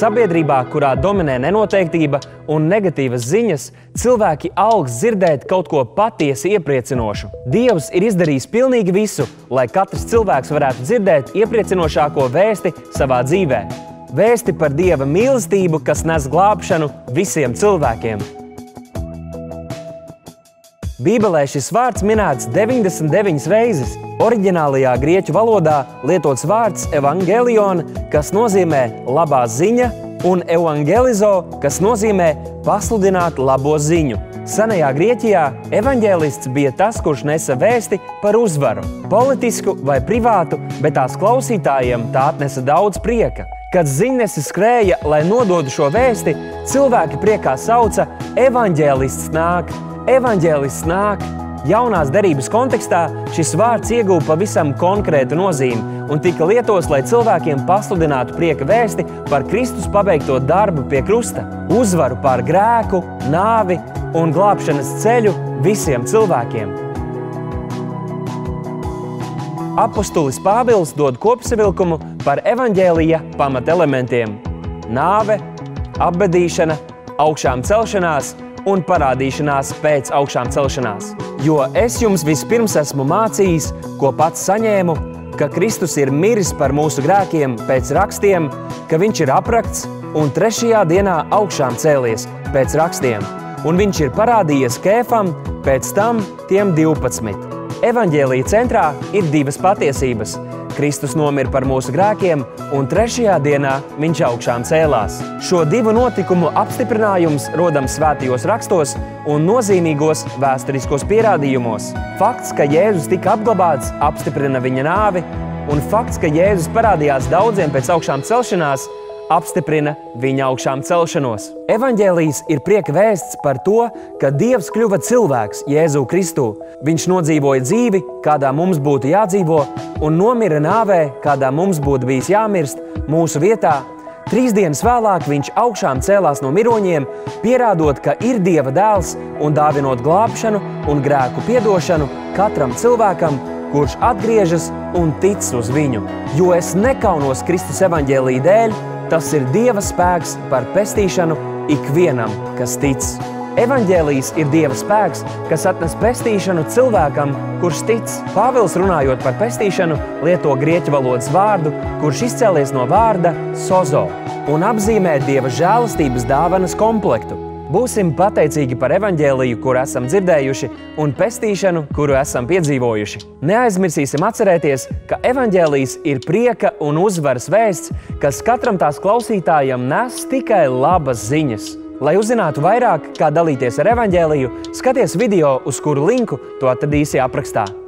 Sabiedrībā, kurā dominē nenoteiktība un negatīvas ziņas, cilvēki augst dzirdēt kaut ko patiesi iepriecinošu. Dievs ir izdarījis pilnīgi visu, lai katrs cilvēks varētu dzirdēt iepriecinošāko vēsti savā dzīvē. Vēsti par Dieva mīlestību, kas nes glābšanu visiem cilvēkiem. Bībelē šis vārds minēts 99 reizes. Oriģinālajā grieķu valodā lietots vārds evangelion, kas nozīmē labā ziņa, un evangelizo, kas nozīmē pasludināt labo ziņu. Senajā Grieķijā evaņģēlists bija tas, kurš nesa vēsti par uzvaru, politisku vai privātu, bet tās klausītājiem tā atnesa daudz prieka. Kad ziņnesis skrēja, lai nododu šo vēsti, cilvēki priekā sauca evaņģēlists nāk, evaņģēlists nāk. Jaunās derības kontekstā šis vārds ieguva pavisam konkrētu nozīmi un tika lietots, lai cilvēkiem pasludinātu prieka vēsti par Kristus pabeigto darbu pie krusta, uzvaru pār grēku, nāvi un glābšanas ceļu visiem cilvēkiem. Apostulis Pāvils dod kopsavilkumu par evaņģēlija pamatelementiem – nāve, apbedīšana, augšām celšanās un parādīšanās pēc augšām celšanās. Jo es jums vispirms esmu mācījis, ko pats saņēmu, ka Kristus ir miris par mūsu grēkiem pēc rakstiem, ka viņš ir aprakts un 3. dienā augšām cēlies pēc rakstiem, un viņš ir parādījies Kēfam, pēc tam tiem 12. Evaņģēlija centrā ir divas patiesības. Kristus nomira par mūsu grēkiem, un 3. dienā viņš augšām cēlās. Šo divu notikumu apstiprinājums rodams svētajos rakstos un nozīmīgos vēsturiskos pierādījumos. Fakts, ka Jēzus tika apglabāts, apstiprina viņa nāvi, un fakts, ka Jēzus parādījās daudziem pēc augšām celšanās, apstiprina viņa augšām celšanos. Evaņģēlijs ir prieka vēsts par to, ka Dievs kļuva cilvēks Jēzu Kristu. Viņš nodzīvoja dzīvi, kādā mums būtu jādzīvo, un nomira nāvē, kādā mums būtu bijis jāmirst, mūsu vietā. 3 dienas vēlāk viņš augšām cēlās no miroņiem, pierādot, ka ir Dieva dēls un dāvinot glābšanu un grēku piedošanu katram cilvēkam, kurš atgriežas un tic uz viņu. Jo es nekaunos Kristus evaņģēlija dēļ, tas ir Dieva spēks par pestīšanu ikvienam, kas tic. Evaņģēlijs ir Dieva spēks, kas atnes pestīšanu cilvēkam, kurš tic. Pāvils runājot par pestīšanu, lieto grieķu valodas vārdu, kurš izcēlies no vārda sozo un apzīmē Dieva žēlastības dāvanas komplektu. Būsim pateicīgi par evaņģēliju, kuru esam dzirdējuši, un pestīšanu, kuru esam piedzīvojuši. Neaizmirsīsim atcerēties, ka evaņģēlijs ir prieka un uzvaras vēsts, kas katram tās klausītājam nes tikai labas ziņas. Lai uzzinātu vairāk, kā dalīties ar evaņģēliju, skaties video, uz kuru linku tu atradīsi aprakstā.